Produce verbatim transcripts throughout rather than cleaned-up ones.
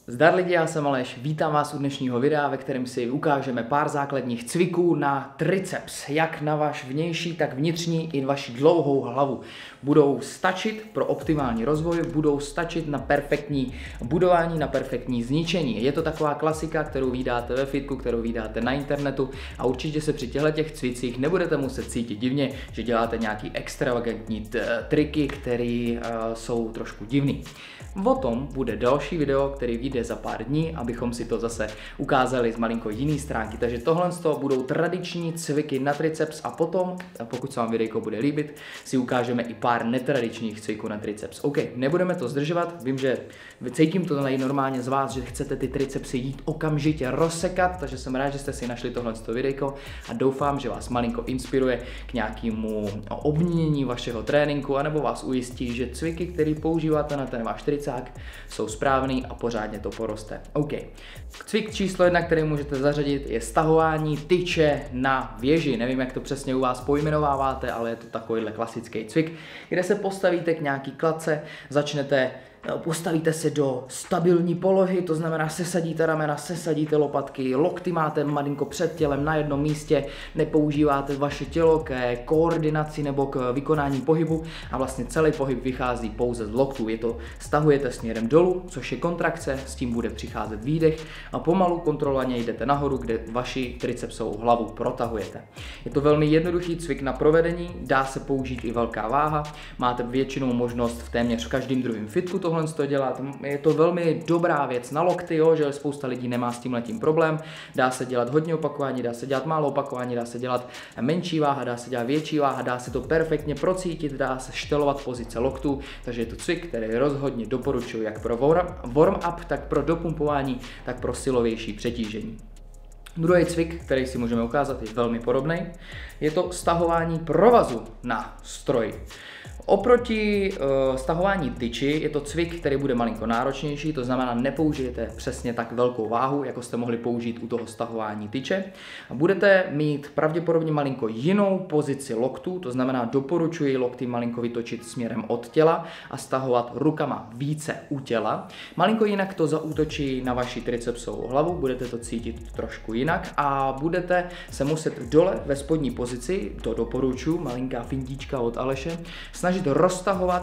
Zdar lidi, já jsem Aleš, vítám vás u dnešního videa, ve kterém si ukážeme pár základních cviků na triceps, jak na váš vnější, tak vnitřní i vaši dlouhou hlavu. Budou stačit pro optimální rozvoj, budou stačit na perfektní budování, na perfektní zničení. Je to taková klasika, kterou vydáte ve fitku, kterou vydáte na internetu a určitě se při těchto těch cvicích nebudete muset cítit divně, že děláte nějaký extravagantní triky, které uh, jsou trošku divný. O tom bude další video, který vyjde za pár dní, abychom si to zase ukázali z malinko jiný stránky. Takže tohle budou tradiční cviky na triceps a potom, pokud se vám videjko bude líbit, si ukážeme i pár netradičních cviků na triceps. OK, nebudeme to zdržovat, vím, že cítím to normálně z vás, že chcete ty tricepsy jít okamžitě rozsekat, takže jsem rád, že jste si našli tohle videjko a doufám, že vás malinko inspiruje k nějakému obměnění vašeho tréninku, anebo vás ujistí, že cviky, které používáte na ten váš tricák, jsou správný a pořádně to poroste. OK. Cvik číslo jedna, který můžete zařadit, je stahování tyče na věži. Nevím, jak to přesně u vás pojmenováváte, ale je to takovýhle klasický cvik, kde se postavíte k nějaký kladce, začnete Postavíte se do stabilní polohy, to znamená sesadíte ramena, sesadíte lopatky, lokty máte malinko před tělem na jednom místě, nepoužíváte vaše tělo k koordinaci nebo k vykonání pohybu a vlastně celý pohyb vychází pouze z loktů. Je to stahujete směrem dolů, což je kontrakce, s tím bude přicházet výdech a pomalu kontrolovaně jdete nahoru, kde vaši tricepsovou hlavu protahujete. Je to velmi jednoduchý cvik na provedení, dá se použít i velká váha, máte většinou možnost v téměř každém druhém fitku tohle to dělat. Je to velmi dobrá věc na lokty, jo, že spousta lidí nemá s tímhletím problém. Dá se dělat hodně opakování, dá se dělat málo opakování, dá se dělat menší váha, dá se dělat větší váha, dá se to perfektně procítit, dá se štelovat pozice loktů, takže je to cvik, který rozhodně doporučuji jak pro warm-up, tak pro dopumpování, tak pro silovější přetížení. Druhý cvik, který si můžeme ukázat, je velmi podobný. Je to stahování provazu na stroj. Oproti uh, stahování tyči je to cvik, který bude malinko náročnější, to znamená nepoužijete přesně tak velkou váhu, jako jste mohli použít u toho stahování tyče. A budete mít pravděpodobně malinko jinou pozici loktů, to znamená doporučuji lokty malinko vytočit směrem od těla a stahovat rukama více u těla. Malinko jinak to zaútočí na vaši tricepsovou hlavu, budete to cítit trošku jinak a budete se muset dole ve spodní pozici, to doporučuji, malinká fintička od Aleše, snažit roztahovat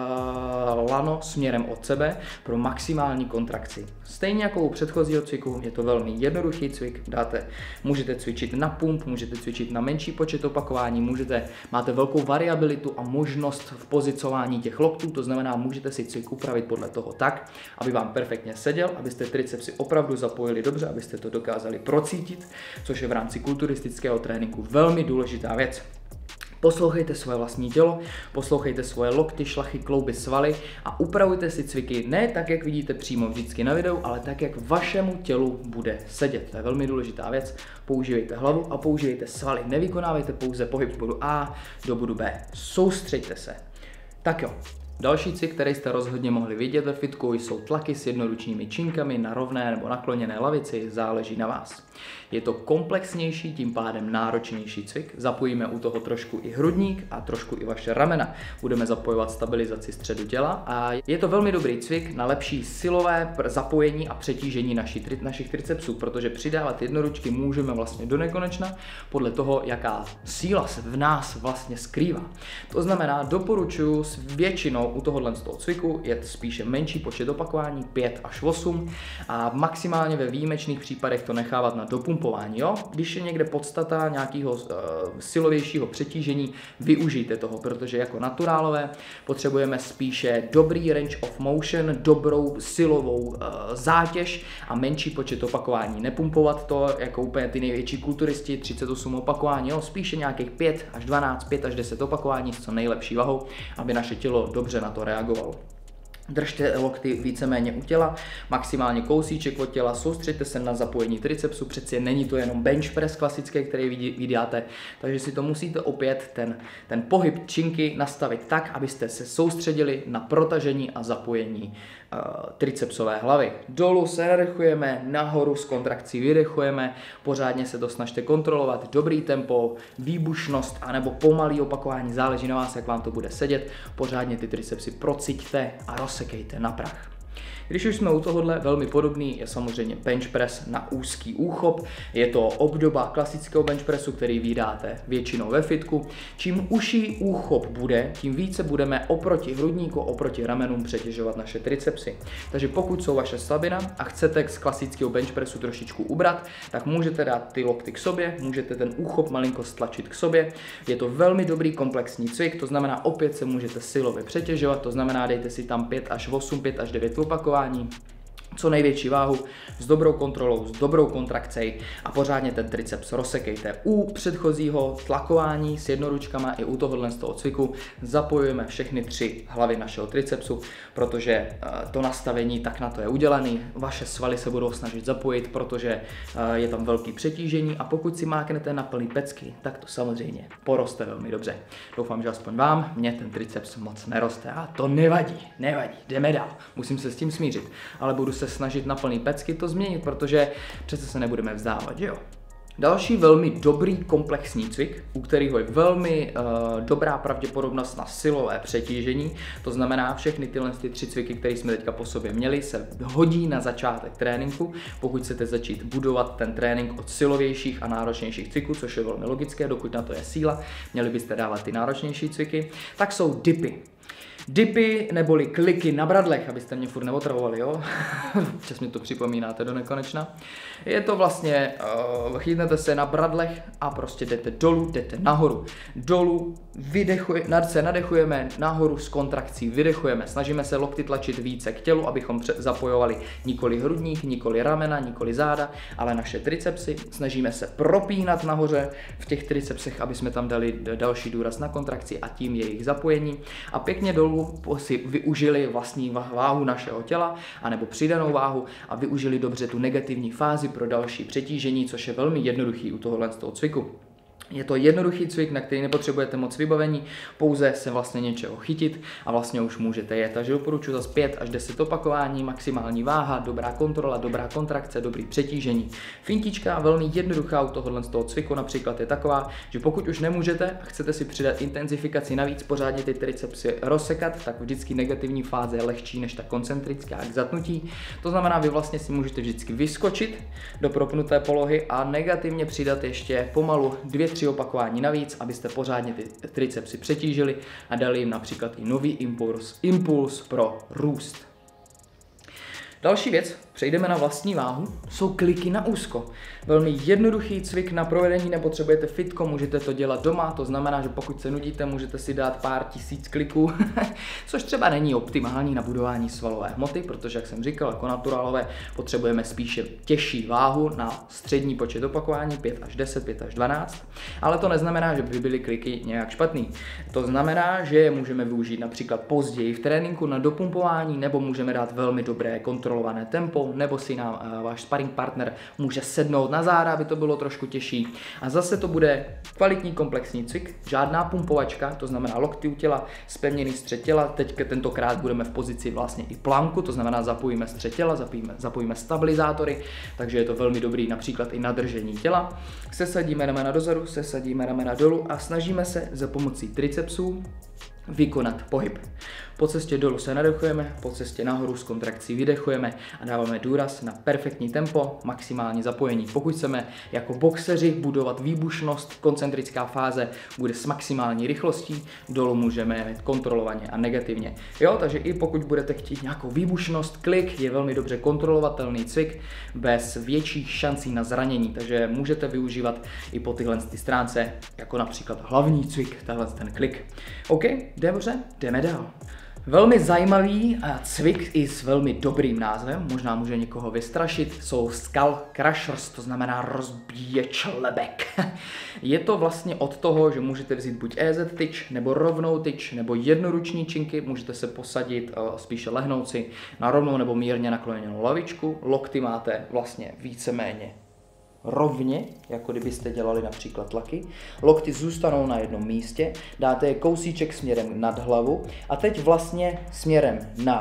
uh, lano směrem od sebe pro maximální kontrakci. Stejně jako u předchozího cviku, je to velmi jednoduchý cvik, dáte, můžete cvičit na pump, můžete cvičit na menší počet opakování, můžete, máte velkou variabilitu a možnost v pozicování těch loktů, to znamená, můžete si cvik upravit podle toho tak, aby vám perfektně seděl, abyste tricepsy opravdu zapojili dobře, abyste to dokázali procítit, což je v rámci kulturistického tréninku velmi důležitá věc. Poslouchejte svoje vlastní tělo, poslouchejte svoje lokty, šlachy, klouby, svaly a upravujte si cviky ne tak, jak vidíte přímo vždycky na videu, ale tak, jak vašemu tělu bude sedět. To je velmi důležitá věc. Používejte hlavu a používejte svaly. Nevykonávejte pouze pohyb z bodu A do bodu B. Soustřeďte se. Tak jo. Další cvik, který jste rozhodně mohli vidět ve fitku, jsou tlaky s jednoručními činkami na rovné nebo nakloněné lavici, záleží na vás. Je to komplexnější, tím pádem náročnější cvik. Zapojíme u toho trošku i hrudník a trošku i vaše ramena. Budeme zapojovat stabilizaci středu těla a je to velmi dobrý cvik na lepší silové zapojení a přetížení naši, tri, našich tricepsů, protože přidávat jednoručky můžeme vlastně do nekonečna podle toho, jaká síla se v nás vlastně skrývá. To znamená, doporučuji s většinou u tohohle z toho cviku je spíše menší počet opakování, pět až osm a maximálně ve výjimečných případech to nechávat na dopumpování. Jo? Když je někde podstata nějakého uh, silovějšího přetížení, využijte toho, protože jako naturálové potřebujeme spíše dobrý range of motion, dobrou silovou uh, zátěž a menší počet opakování. Nepumpovat to jako úplně ty největší kulturisti, třicet osm opakování, jo? Spíše nějakých pět až dvanáct, pět až deset opakování s co nejlepší vahou, aby naše tělo dobře na to reagovalo. Držte lokty víceméně u těla, maximálně kousíček od těla, soustřeďte se na zapojení tricepsu, přeci není to jenom bench press klasický, který vydáte, takže si to musíte opět ten, ten pohyb činky nastavit tak, abyste se soustředili na protažení a zapojení uh, tricepsové hlavy. Dolů se nadechujeme, nahoru s kontrakcí vydechujeme, pořádně se to snažte kontrolovat, dobrý tempo, výbušnost anebo pomalý opakování, záleží na vás, jak vám to bude sedět, pořádně ty tricepsy prociťte a rozsekejte na prach. Když už jsme u tohohle, velmi podobný je samozřejmě bench press na úzký úchop. Je to obdoba klasického bench pressu, který vydáte většinou ve fitku. Čím užší úchop bude, tím více budeme oproti hrudníku, oproti ramenům přetěžovat naše tricepsy. Takže pokud jsou vaše slabina a chcete z klasického bench pressu trošičku ubrat, tak můžete dát ty lokty k sobě, můžete ten úchop malinko stlačit k sobě. Je to velmi dobrý komplexní cvik, to znamená opět se můžete silově přetěžovat, to znamená dejte si tam pět až osm, pět až devět opakování, co největší váhu, s dobrou kontrolou, s dobrou kontrakcí a pořádně ten triceps rozsekejte. U předchozího tlakování s jednoručkama i u tohohle z toho cviku zapojujeme všechny tři hlavy našeho tricepsu, protože to nastavení tak na to je udělané. Vaše svaly se budou snažit zapojit, protože je tam velký přetížení a pokud si máknete na plný pecky, tak to samozřejmě poroste velmi dobře. Doufám, že aspoň vám, mně ten triceps moc neroste a to nevadí, nevadí, jdeme dál, musím se s tím smířit, ale budu se snažit na plný pecky to změnit, protože přece se nebudeme vzdávat, že jo? Další velmi dobrý komplexní cvik, u kterého je velmi uh, dobrá pravděpodobnost na silové přetížení, to znamená všechny tyhle ty tři cviky, které jsme teďka po sobě měli, se hodí na začátek tréninku, pokud chcete začít budovat ten trénink od silovějších a náročnějších cviků, což je velmi logické, dokud na to je síla, měli byste dávat ty náročnější cviky, tak jsou dipy. Dipy neboli kliky na bradlech, abyste mě furt neotravovali, jo? Čas mi to připomínáte do nekonečna. Je to vlastně, uh, chytnete se na bradlech a prostě jdete dolů, jdete nahoru. Dolů, vydechuje, se nadechujeme, nahoru s kontrakcí vydechujeme. Snažíme se lokty tlačit více k tělu, abychom zapojovali nikoli hrudník, nikoli ramena, nikoli záda, ale naše tricepsy. Snažíme se propínat nahoře v těch tricepsech, aby jsme tam dali další důraz na kontrakci a tím jejich zapojení. A pěkně dolů si využili vlastní váhu našeho těla, anebo přidanou váhu a využili dobře tu negativní fázi pro další přetížení, což je velmi jednoduchý u tohohle z toho cviku. Je to jednoduchý cvik, na který nepotřebujete moc vybavení, pouze se vlastně něčeho chytit a vlastně už můžete jet. Takže doporučuji zase pět až deset opakování, maximální váha, dobrá kontrola, dobrá kontrakce, dobrý přetížení. Fintička velmi jednoduchá u tohohle z toho cviku například je taková, že pokud už nemůžete a chcete si přidat intenzifikaci navíc, pořádně ty tricepsy rozsekat, tak vždycky negativní fáze je lehčí než ta koncentrická k zatnutí. To znamená, vy vlastně si můžete vždycky vyskočit do propnuté polohy a negativně přidat ještě pomalu dvě tři opakování navíc, abyste pořádně ty tricepsy přetížili a dali jim například i nový impuls, impuls pro růst. Další věc, přejdeme na vlastní váhu, jsou kliky na úzko. Velmi jednoduchý cvik na provedení, nepotřebujete fitko, můžete to dělat doma, to znamená, že pokud se nudíte, můžete si dát pár tisíc kliků, což třeba není optimální na budování svalové hmoty, protože, jak jsem říkal, jako naturálové potřebujeme spíše těžší váhu na střední počet opakování, pět až deset, pět až dvanáct, ale to neznamená, že by byly kliky nějak špatný. To znamená, že je můžeme využít například později v tréninku na dopumpování, nebo můžeme dát velmi dobré kontrolované tempo, nebo si nám uh, váš sparring partner může sednout na záda, aby to bylo trošku těžší. A zase to bude kvalitní komplexní cvik, žádná pumpovačka, to znamená lokty u těla, zpevněný střed těla. Teď tentokrát budeme v pozici vlastně i planku, to znamená zapojíme střed těla, zapojíme, zapojíme stabilizátory, takže je to velmi dobrý například i na držení těla. Sesadíme ramena dozadu, sesadíme ramena dolů a snažíme se za pomocí tricepsů vykonat pohyb. Po cestě dolů se nadechujeme, po cestě nahoru s kontrakcí vydechujeme a dáváme důraz na perfektní tempo, maximální zapojení. Pokud chceme jako boxeři budovat výbušnost, koncentrická fáze bude s maximální rychlostí, dolů můžeme jít kontrolovaně a negativně. Jo, takže i pokud budete chtít nějakou výbušnost, klik je velmi dobře kontrolovatelný cvik bez větších šancí na zranění, takže můžete využívat i po tyhle ty stránce, jako například hlavní cvik, tahle ten klik. OK, dobře, jdeme dál. Velmi zajímavý cvik i s velmi dobrým názvem, možná může někoho vystrašit, jsou Skull Crushers, to znamená rozbíječ lebek. Je to vlastně od toho, že můžete vzít buď E Z tyč, nebo rovnou tyč, nebo jednoruční činky, můžete se posadit, spíše lehnout si na rovnou nebo mírně nakloněnou lavičku, lokty máte vlastně víceméně rovně, jako kdybyste dělali například tlaky. Lokty zůstanou na jednom místě, dáte je kousíček směrem nad hlavu a teď vlastně směrem na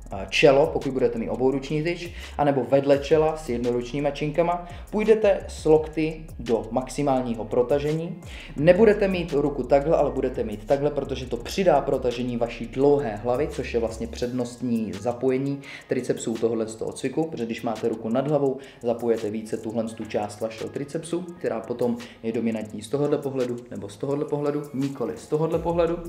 čelo, pokud budete mít obouruční tyč, anebo vedle čela s jednoručníma činkama. Půjdete s lokty do maximálního protažení. Nebudete mít ruku takhle, ale budete mít takhle, protože to přidá protažení vaší dlouhé hlavy, což je vlastně přednostní zapojení tricepsů tohohle z toho cviku, protože když máte ruku nad hlavou, zapojete více tuhle tu část vašeho tricepsu, která potom je dominantní z tohohle pohledu nebo z tohohle pohledu, nikoli z tohohle pohledu.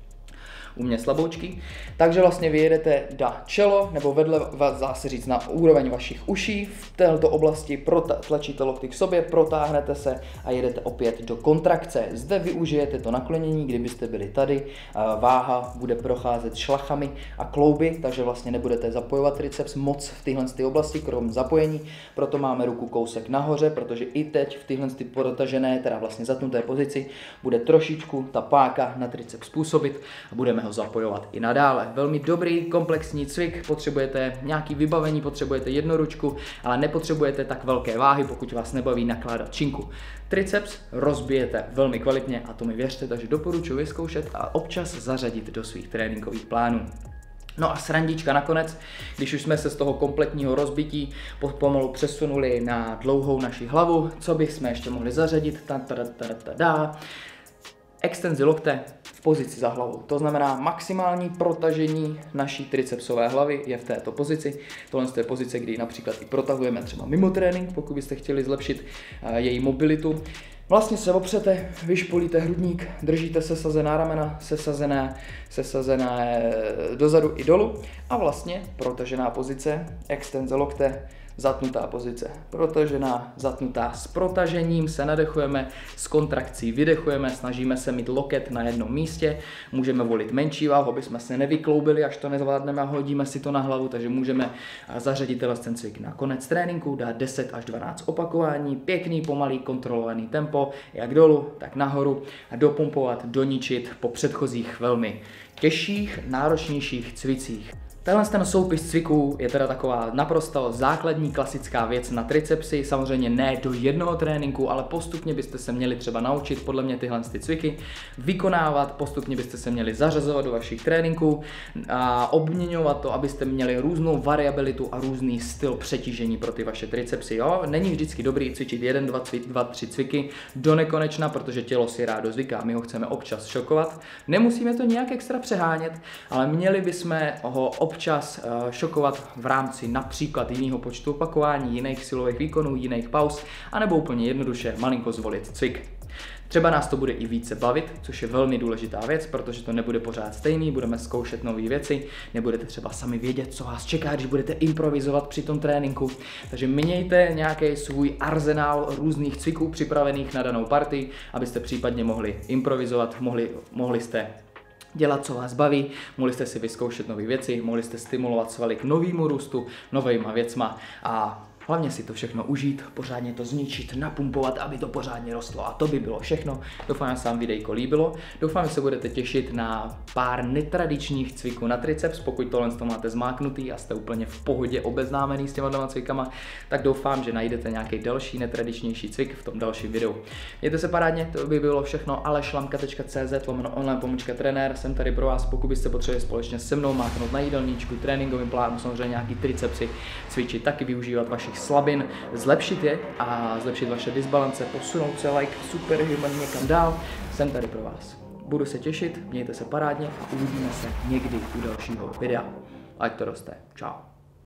U mě slaboučky. Takže vlastně vyjedete na čelo, nebo vedle, dá se říct, na úroveň vašich uší. V této oblasti tlačíte lokty k sobě, protáhnete se a jedete opět do kontrakce. Zde využijete to naklonění, kdybyste byli tady. Váha bude procházet šlachami a klouby, takže vlastně nebudete zapojovat triceps moc v téhle oblasti, krom zapojení. Proto máme ruku kousek nahoře, protože i teď v téhle protažené, teda vlastně zatnuté pozici, bude trošičku ta páka na triceps působit a budeme ho zapojovat i nadále. Velmi dobrý komplexní cvik, potřebujete nějaký vybavení, potřebujete jednoručku, ale nepotřebujete tak velké váhy, pokud vás nebaví nakládat činku. Triceps rozbijete velmi kvalitně a to mi věřte, takže doporučuji vyzkoušet a občas zařadit do svých tréninkových plánů. No a srandička nakonec, když už jsme se z toho kompletního rozbití pomalu přesunuli na dlouhou naši hlavu, co bychom ještě mohli zařadit? Ta, ta, ta, ta, ta. Extenzi lokte v pozici za hlavou. To znamená maximální protažení naší tricepsové hlavy je v této pozici. Tohle je pozice, kdy například i protahujeme třeba mimo trénink, pokud byste chtěli zlepšit uh, její mobilitu. Vlastně se opřete, vyšpolíte hrudník, držíte sesazená ramena, sesazené, sesazené dozadu i dolů a vlastně protažená pozice, extenze lokte, zatnutá pozice, protažená, zatnutá. S protažením se nadechujeme, s kontrakcí vydechujeme, snažíme se mít loket na jednom místě, můžeme volit menší váhu, aby jsme se nevykloubili, až to nezvládneme a hodíme si to na hlavu, takže můžeme zařadit ten cvik na konec tréninku, dát deset až dvanáct opakování, pěkný, pomalý, kontrolovaný tempo, jak dolů, tak nahoru a dopumpovat, doničit po předchozích velmi těžších, náročnějších cvicích. Tenhle ten soupis cviků je teda taková naprosto základní klasická věc na tricepsy, samozřejmě ne do jednoho tréninku, ale postupně byste se měli třeba naučit podle mě tyhle ty cviky vykonávat, postupně byste se měli zařazovat do vašich tréninků a obměňovat to, abyste měli různou variabilitu a různý styl přetížení pro ty vaše tricepsy. Jo? Není vždycky dobrý cvičit jeden, dva, cvik, dva, tři cviky do nekonečna, protože tělo si rádo zvyká, my ho chceme občas šokovat. Nemusíme to nějak extra přehánět, ale měli bychom ho občas šokovat v rámci například jiného počtu opakování, jiných silových výkonů, jiných pauz, anebo úplně jednoduše malinko zvolit cvik. Třeba nás to bude i více bavit, což je velmi důležitá věc, protože to nebude pořád stejný, budeme zkoušet nové věci, nebudete třeba sami vědět, co vás čeká, když budete improvizovat při tom tréninku. Takže mějte nějaký svůj arzenál různých cviků připravených na danou partii, abyste případně mohli improvizovat, mohli, mohli jste dělat, co vás baví, mohli jste si vyzkoušet nové věci, mohli jste stimulovat svaly k novému růstu, novejma věcma a hlavně si to všechno užít, pořádně to zničit, napumpovat, aby to pořádně rostlo. A to by bylo všechno. Doufám, že se vám videjko líbilo. Doufám, že se budete těšit na pár netradičních cviků na triceps. Pokud tohle to máte zmáknutý a jste úplně v pohodě obeznámený s těma dvěma cvikama, tak doufám, že najdete nějaký další netradičnější cvik v tom dalším videu. Mějte se parádně, to by bylo všechno. alešlamka tečka cé zet lomeno online pomůčka trenér. Jsem tady pro vás, pokud byste potřebovali společně se mnou máknout na jídelníčku, tréninkovým plánu, samozřejmě nějaký tricepsy, cvičit, taky využívat vašich slabin, zlepšit je a zlepšit vaše disbalance, posunout se like superhuman někam dál. Jsem tady pro vás. Budu se těšit, mějte se parádně a uvidíme se někdy u dalšího videa. Ať to roste. Čau.